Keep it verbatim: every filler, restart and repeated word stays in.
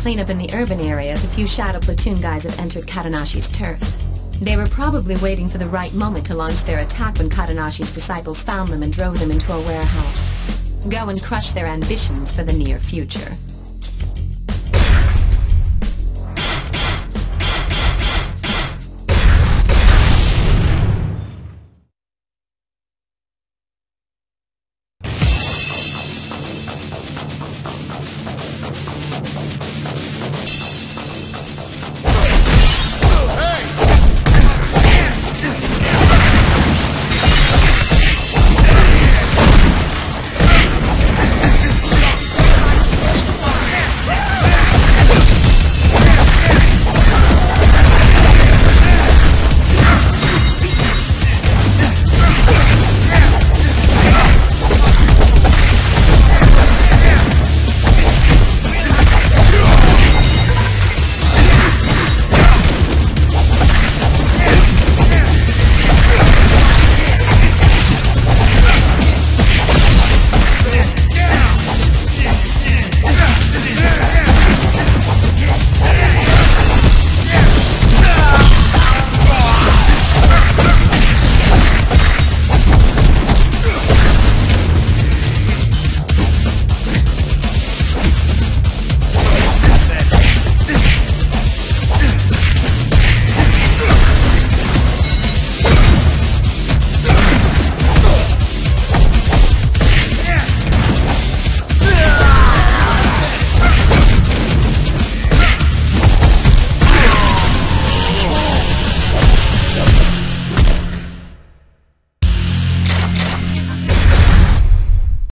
cleanup in the urban areas, a few Shadow Platoon guys have entered Katanashi's turf. They were probably waiting for the right moment to launch their attack when Katanashi's disciples found them and drove them into a warehouse. Go and crush their ambitions for the near future.